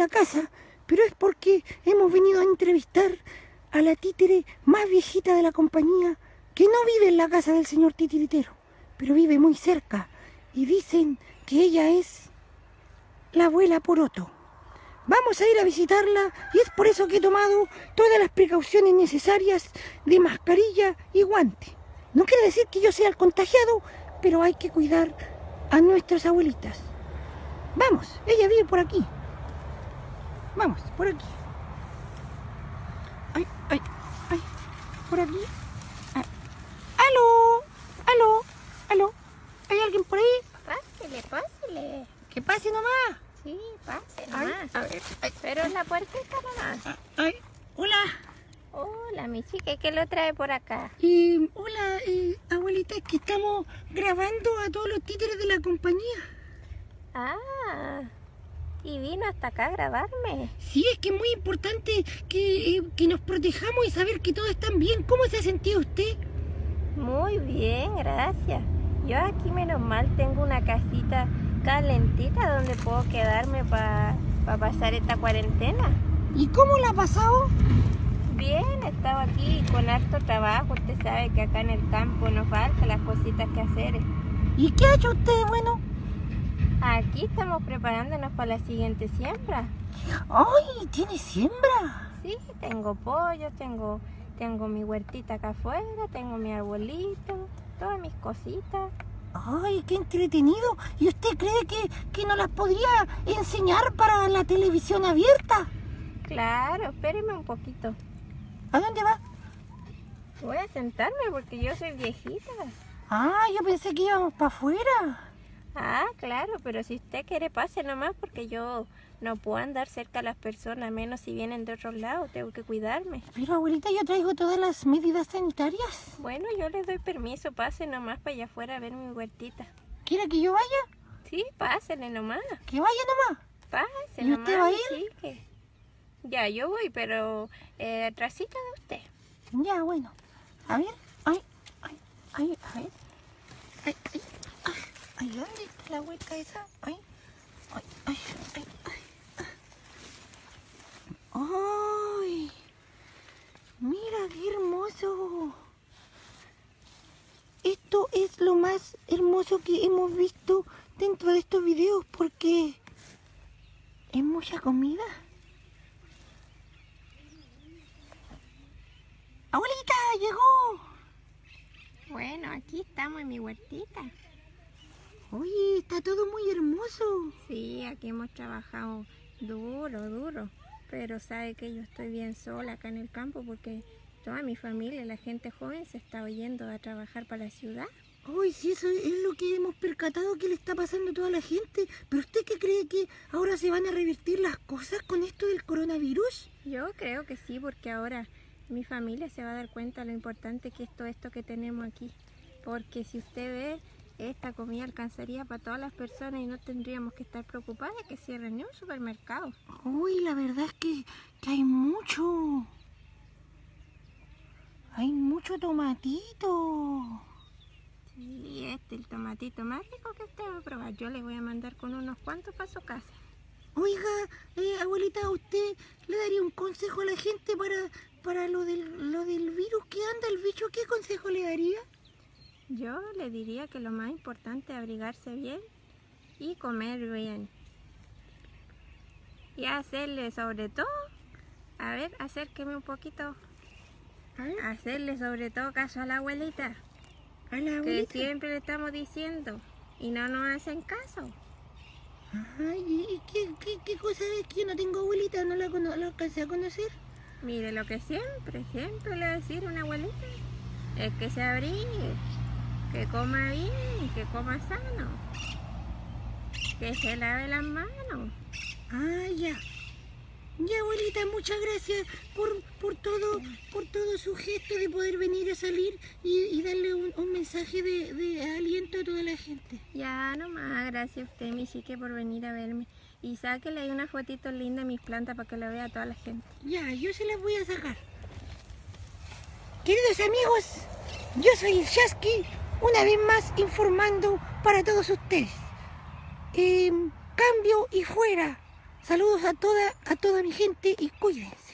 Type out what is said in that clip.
la casa, pero es porque hemos venido a entrevistar a la títere más viejita de la compañía, que no vive en la casa del señor titiritero, pero vive muy cerca, y dicen que ella es la abuela Poroto. Vamos a ir a visitarla y es por eso que he tomado todas las precauciones necesarias de mascarilla y guante. No quiere decir que yo sea el contagiado, pero hay que cuidar a nuestras abuelitas. Vamos, ella vive por aquí. Vamos, por aquí. Ay, ay, ay, por aquí. Ah. ¡Aló! ¡Aló! ¡Aló! ¿Hay alguien por ahí? Pásele, pásele. Que pase nomás. Sí, pase Ay, nomás. a ver, ay, Pero en la puertita nomás. ay, hola. Hola, mi chica, ¿qué lo trae por acá? Hola, abuelita, es que estamos grabando a todos los títeres de la compañía. Ah, y vino hasta acá a grabarme. Sí, es que es muy importante que nos protejamos y saber que todos están bien. ¿Cómo se ha sentido usted? Muy bien, gracias. Yo aquí menos mal tengo una casita calentita donde puedo quedarme para pasar esta cuarentena. ¿Y cómo la ha pasado? Bien, he estado aquí con harto trabajo. Usted sabe que acá en el campo nos faltan las cositas que hacer. ¿Y qué ha hecho usted, bueno? Aquí estamos preparándonos para la siguiente siembra. ¡Ay, tiene siembra! Sí, tengo pollo, tengo mi huertita acá afuera, tengo mi arbolito, todas mis cositas. ¡Ay, qué entretenido! ¿Y usted cree que nos las podría enseñar para la televisión abierta? Claro, espéreme un poquito. ¿A dónde va? Voy a sentarme porque yo soy viejita. Ah, yo pensé que íbamos para afuera. Ah, claro, pero si usted quiere pase nomás porque yo no puedo andar cerca a las personas, menos si vienen de otros lados, tengo que cuidarme. Pero abuelita, yo traigo todas las medidas sanitarias. Bueno, yo le doy permiso, pase nomás para allá afuera a ver mi huertita. ¿Quiere que yo vaya? Sí, pásele nomás, Que vaya nomás. pase ¿Y nomás. usted va a ir? chique. Ya, yo voy, pero atrásito de usted. Ya, bueno. A ver. Ay, ay, ay, a ver. Ay, ay, ay. Ay, ¿dónde está la hueca esa? Ay, ay, ay, ay, ay. Ay, mira qué hermoso. Esto es lo más hermoso que hemos visto dentro de estos videos porque es mucha comida. ¡Abuelita, llegó! Bueno, aquí estamos en mi huertita. Oye, está todo muy hermoso. Sí, aquí hemos trabajado duro, pero sabe que yo estoy bien sola acá en el campo porque toda mi familia, la gente joven se está yendo a trabajar para la ciudad. Ay, sí, eso es lo que hemos percatado que le está pasando a toda la gente. ¿Pero usted qué cree que ahora se van a revertir las cosas con esto del coronavirus? Yo creo que sí, porque ahora mi familia se va a dar cuenta de lo importante que es todo esto que tenemos aquí. Porque si usted ve, esta comida alcanzaría para todas las personas y no tendríamos que estar preocupadas de que cierren ni un supermercado. Uy, la verdad es que hay mucho. Hay mucho tomatito. Sí, el tomatito más rico que usted va a probar. Yo le voy a mandar con unos cuantos para su casa. Oiga, abuelita, ¿a usted le daría un consejo a la gente para lo del virus que anda, el bicho? ¿Qué consejo le daría? Yo le diría que lo más importante es abrigarse bien y comer bien. Y hacerle sobre todo, a ver, acérqueme un poquito. Hacerle sobre todo caso a la abuelita. A la Que abuelita. siempre le estamos diciendo y no nos hacen caso. Ay, ¿y qué cosa es que yo no tengo abuelita? ¿No la alcancé a conocer? Mire, lo que siempre le va a decir una abuelita es que se abrigue, que coma bien, que coma sano, que se lave las manos. Ah, ya. Ya, abuelita, muchas gracias por todo su gesto de poder venir a salir y darle un mensaje de aliento a toda la gente. Ya nomás, gracias a usted, mi chique, por venir a verme. Y sáquele ahí una fotito linda de mis plantas para que la vea toda la gente. Ya, yo se las voy a sacar. Queridos amigos, yo soy el Shasky, una vez más informando para todos ustedes. Cambio y fuera. Saludos a toda mi gente y cuídense.